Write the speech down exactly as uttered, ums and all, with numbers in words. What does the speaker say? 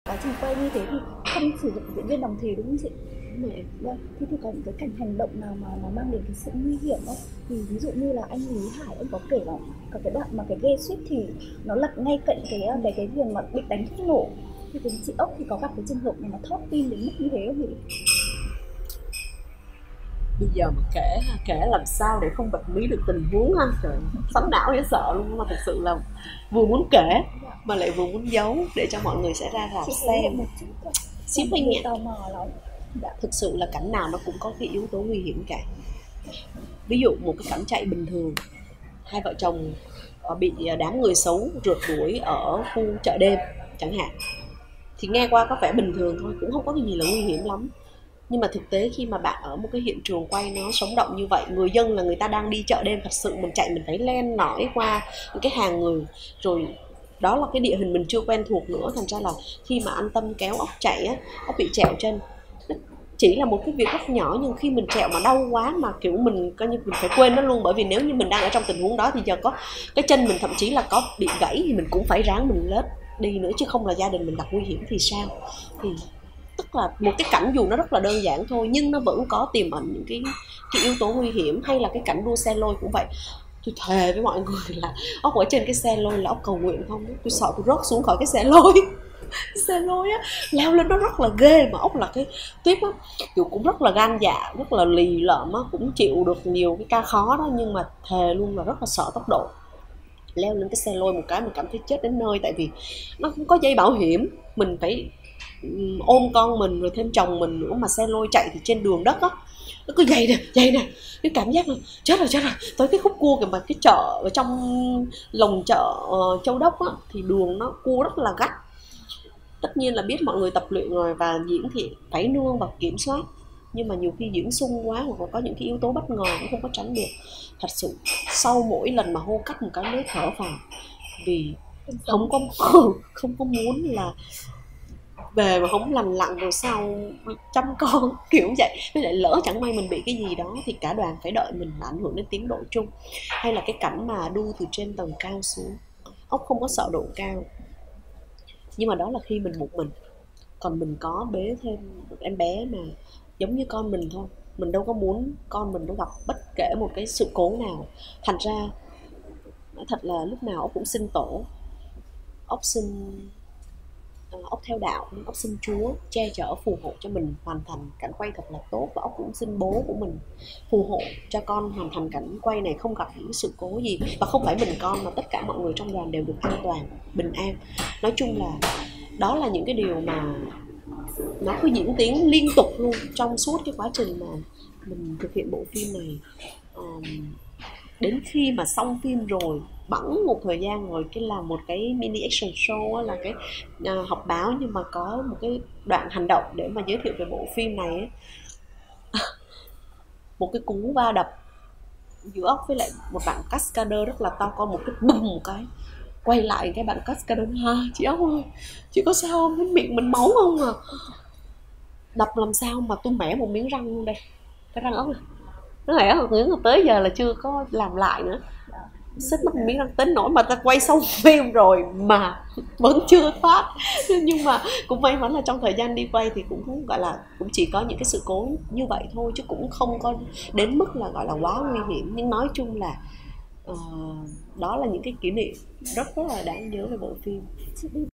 Quá trình quay như thế thì không sử dụng diễn viên đồng thể đúng không chị? Đúng rồi. Vâng, thế thì có những cái cảnh hành động nào mà nó mang đến cái sự nguy hiểm không? Thì ví dụ như là anh Lý Hải ông có kể là có cái đoạn mà cái ghe suýt thì nó lật ngay cạnh cái cái cái thuyền mà bị đánh thuốc nổ. Thì cái chị ốc thì có gặp cái trường hợp này mà thót tim đến mức như thế không chị? Bây giờ mà kể kể làm sao để không bật mí được tình huống ha, trời, sóng não dễ sợ luôn. Mà thật sự là vừa muốn kể mà lại vừa muốn giấu để cho mọi người sẽ ra rạp Chị xem. một chút thôi, Xíu mọi thôi người nha. tò mò lắm. Dạ. Thực sự là cảnh nào nó cũng có cái yếu tố nguy hiểm cả. Ví dụ một cái cảnh chạy bình thường, hai vợ chồng ờ, bị đám người xấu rượt đuổi ở khu chợ đêm chẳng hạn, thì nghe qua có vẻ bình thường thôi, cũng không có cái gì là nguy hiểm lắm. Nhưng mà thực tế khi mà bạn ở một cái hiện trường quay nó sống động như vậy, người dân là người ta đang đi chợ đêm thật sự, mình chạy mình phải len lỏi qua những cái hàng người, rồi đó là cái địa hình mình chưa quen thuộc nữa, thành ra là khi mà anh Tâm kéo ốc chạy á, ốc bị trẹo chân. Chỉ là một cái việc rất nhỏ nhưng khi mình trẹo mà đau quá mà kiểu mình coi như mình phải quên nó luôn, bởi vì nếu như mình đang ở trong tình huống đó thì giờ có cái chân mình thậm chí là có bị gãy thì mình cũng phải ráng mình lết đi nữa, chứ không là gia đình mình gặp nguy hiểm thì sao. Thì tức là một cái cảnh dù nó rất là đơn giản thôi nhưng nó vẫn có tiềm ẩn những cái cái yếu tố nguy hiểm. Hay là cái cảnh đua xe lôi cũng vậy, tôi thề với mọi người là ốc ở trên cái xe lôi là ốc cầu nguyện không, tôi sợ tôi rớt xuống khỏi cái xe lôi. Xe lôi á, leo lên nó rất là ghê, mà ốc là cái tiếp á, kiểu cũng rất là gan dạ, rất là lì lợm á, cũng chịu được nhiều cái ca khó đó, nhưng mà thề luôn là rất là sợ tốc độ. Leo lên cái xe lôi một cái mình cảm thấy chết đến nơi, tại vì nó không có dây bảo hiểm, mình phải ôm con mình rồi thêm chồng mình nữa, mà xe lôi chạy thì trên đường đất á, nó cứ dày nè dày nè, cái cảm giác là chết rồi chết rồi. Tới cái khúc cua kìa, mà cái chợ ở trong lồng chợ uh, Châu Đốc á, thì đường nó cua rất là gắt. Tất nhiên là biết mọi người tập luyện rồi và diễn thì phải nương và kiểm soát, nhưng mà nhiều khi diễn sung quá hoặc là có những cái yếu tố bất ngờ cũng không có tránh được. Thật sự sau mỗi lần mà hô cắt một cái mới thở vào, vì không có không có muốn là về mà không lành lặn rồi sau chăm con kiểu vậy. Với lại lỡ chẳng may mình bị cái gì đó thì cả đoàn phải đợi mình, là ảnh hưởng đến tiến độ chung. Hay là cái cảnh mà đu từ trên tầng cao xuống, ốc không có sợ độ cao, nhưng mà đó là khi mình một mình, còn mình có bế thêm một em bé mà giống như con mình thôi, mình đâu có muốn con mình nó gặp bất kể một cái sự cố nào. Thành ra nói thật là lúc nào ốc cũng xin tổ, ốc xin uh, ốc theo đạo, ốc xin Chúa che chở phù hộ cho mình hoàn thành cảnh quay thật là tốt, và ốc cũng xin bố của mình phù hộ cho con hoàn thành cảnh quay này không gặp những sự cố gì. Và không phải mình con mà tất cả mọi người trong đoàn đều được an toàn bình an. Nói chung là đó là những cái điều mà nó cứ diễn tiến liên tục luôn trong suốt cái quá trình mà mình thực hiện bộ phim này. um, đến khi mà xong phim rồi, bẵng một thời gian rồi cái làm một cái mini action show á, là cái uh, họp báo nhưng mà có một cái đoạn hành động để mà giới thiệu về bộ phim này ấy. Một cái cú va đập giữa ốc với lại một bạn cascader rất là to con, một cái bùm một cái quay lại cái bạn cascader, ha chị ốc ơi chị có sao không, cái miệng mình máu không à. Đập làm sao mà tôi mẻ một miếng răng luôn đây, cái răng ốc này nó lẽ một miếng, tới giờ là chưa có làm lại nữa, xích mất một miếng răng. Tính nổi mà ta quay xong phim rồi mà vẫn chưa thoát. Nhưng mà cũng may mắn là trong thời gian đi quay thì cũng gọi là cũng chỉ có những cái sự cố như vậy thôi, chứ cũng không có đến mức là gọi là quá nguy hiểm. Nhưng nói chung là uh, đó là những cái kỷ niệm rất rất là đáng nhớ về bộ phim.